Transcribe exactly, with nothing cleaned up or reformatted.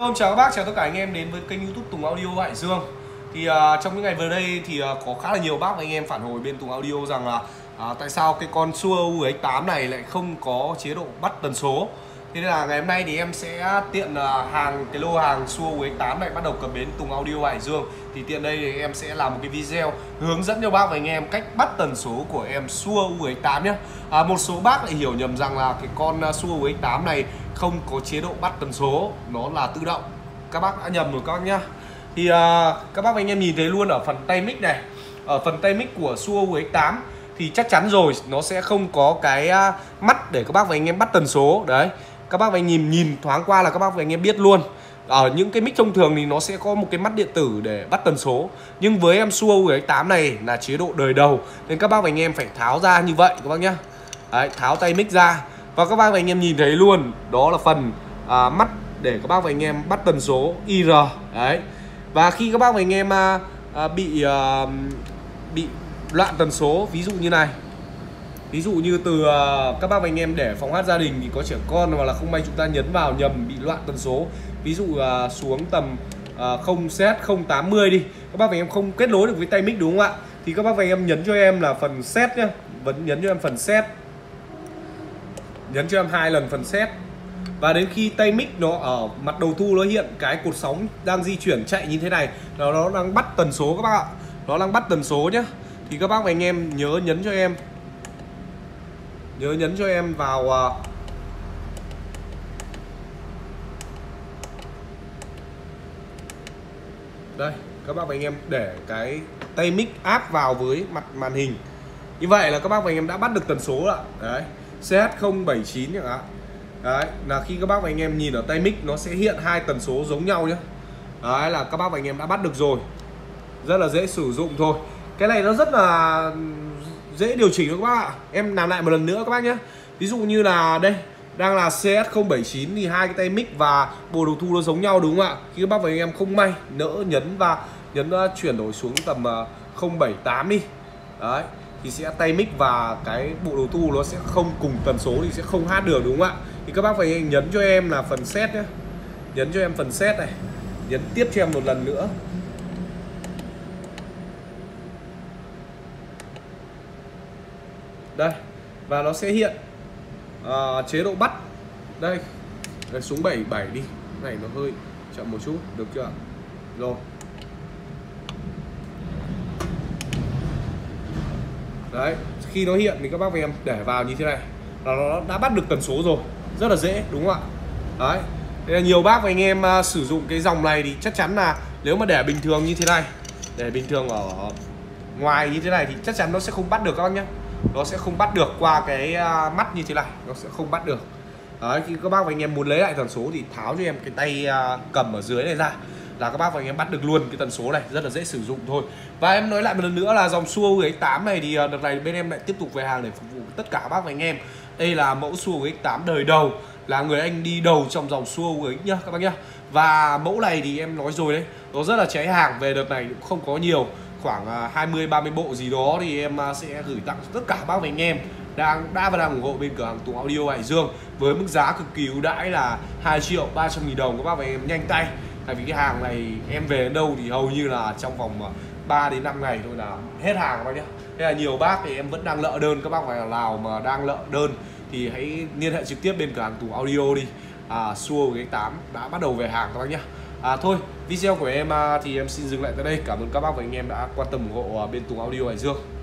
Hello, chào các bác, chào tất cả anh em đến với kênh YouTube Tùng Audio Hải Dương. Thì uh, trong những ngày vừa đây thì uh, có khá là nhiều bác và anh em phản hồi bên Tùng Audio rằng là uh, tại sao cái con Shure U X tám này lại không có chế độ bắt tần số. Thế nên là ngày hôm nay thì em sẽ tiện uh, hàng cái lô hàng Shure U X tám này bắt đầu cập bến Tùng Audio Hải Dương. Thì tiện đây thì em sẽ làm một cái video hướng dẫn cho bác và anh em cách bắt tần số của em Shure U X tám nhé. À, một số bác lại hiểu nhầm rằng là cái con Shure U X tám này không có chế độ bắt tần số, nó là tự động. Các bác đã nhầm rồi các bác nhá. Thì uh, các bác và anh em nhìn thấy luôn ở phần tay mic này, ở phần tay mic của Shure U X tám thì chắc chắn rồi nó sẽ không có cái uh, mắt để các bác và anh em bắt tần số. Đấy, các bác và anh nhìn nhìn thoáng qua là các bác và anh em biết luôn. Ở những cái mic thông thường thì nó sẽ có một cái mắt điện tử để bắt tần số, nhưng với em Shure U X tám này là chế độ đời đầu nên các bác và anh em phải tháo ra như vậy các bác nhá. Đấy, tháo tay mic ra và các bác và anh em nhìn thấy luôn, đó là phần à, mắt để các bác và anh em bắt tần số I R. Đấy, và khi các bác và anh em à, à, bị à, bị loạn tần số, ví dụ như này, ví dụ như từ à, các bác và anh em để phòng hát gia đình thì có trẻ con hoặc là không may chúng ta nhấn vào nhầm bị loạn tần số, ví dụ à, xuống tầm à, không set không tám mươi đi, các bác và anh em không kết nối được với tay mic đúng không ạ, thì các bác và anh em nhấn cho em là phần set nhá, vẫn nhấn cho em phần set, nhấn cho em hai lần phần set. Và đến khi tay mic nó ở mặt đầu thu nó hiện cái cột sóng đang di chuyển chạy như thế này, nó nó đang bắt tần số các bác ạ, nó đang bắt tần số nhé, thì các bác và anh em nhớ nhấn cho em, nhớ nhấn cho em vào uh, đây, các bác và anh em để cái tay mic áp vào với mặt màn hình, như vậy là các bác và anh em đã bắt được tần số ạ. Đấy, C H không bảy chín chẳng hạn. Đấy, là khi các bác và anh em nhìn ở tay mic nó sẽ hiện hai tần số giống nhau nhé. Đấy, là các bác và anh em đã bắt được rồi. Rất là dễ sử dụng thôi. Cái này nó rất là dễ điều chỉnh các bác ạ. Em làm lại một lần nữa các bác nhé. Ví dụ như là đây, đang là C H không bảy chín thì hai cái tay mic và bộ đầu thu nó giống nhau đúng không ạ? Khi các bác và anh em không may nỡ nhấn và nhấn uh, chuyển đổi xuống tầm uh, không bảy tám đi. Đấy, thì sẽ tay mic và cái bộ đầu thu nó sẽ không cùng tần số thì sẽ không hát được đúng không ạ? Thì các bác phải nhấn cho em là phần set nhé, nhấn cho em phần set này, nhấn tiếp cho em một lần nữa. Đây, và nó sẽ hiện uh, chế độ bắt. Đây, đây xuống bảy bảy đi, cái này nó hơi chậm một chút, được chưa? Rồi. Đấy, khi nó hiện thì các bác và em để vào như thế này là nó đã bắt được tần số rồi, rất là dễ đúng không ạ? Đấy, thế là nhiều bác và anh em uh, sử dụng cái dòng này thì chắc chắn là nếu mà để bình thường như thế này, để bình thường ở ngoài như thế này thì chắc chắn nó sẽ không bắt được các bác nhé, nó sẽ không bắt được qua cái uh, mắt như thế này, nó sẽ không bắt được. Đấy, khi các bác và anh em muốn lấy lại tần số thì tháo cho em cái tay uh, cầm ở dưới này ra là các bác và anh em bắt được luôn cái tần số này, rất là dễ sử dụng thôi. Và em nói lại một lần nữa là dòng Shure U X tám này thì đợt này bên em lại tiếp tục về hàng để phục vụ tất cả các bác và anh em. Đây là mẫu Shure U X tám đời đầu, là người anh đi đầu trong dòng Shure U X nhá các bác nhá. Và mẫu này thì em nói rồi đấy, nó rất là cháy hàng, về đợt này cũng không có nhiều, khoảng hai mươi ba mươi bộ gì đó thì em sẽ gửi tặng tất cả các bác và anh em đang đã và đang ủng hộ bên cửa hàng Tùng Audio Hải Dương với mức giá cực kỳ ưu đãi là hai triệu ba trăm nghìn đồng các bác và anh em nhanh tay. Tại vì cái hàng này em về đến đâu thì hầu như là trong vòng ba đến năm ngày thôi là hết hàng các bác nhé. Thế là nhiều bác thì em vẫn đang lợ đơn, các bác phải nào mà đang lợ đơn thì hãy liên hệ trực tiếp bên cửa hàng Tùng Audio đi. À, Shure U X tám đã bắt đầu về hàng các bác nhé. À, thôi, video của em thì em xin dừng lại tại đây. Cảm ơn các bác và anh em đã quan tâm ủng hộ bên Tùng Audio Hải Dương.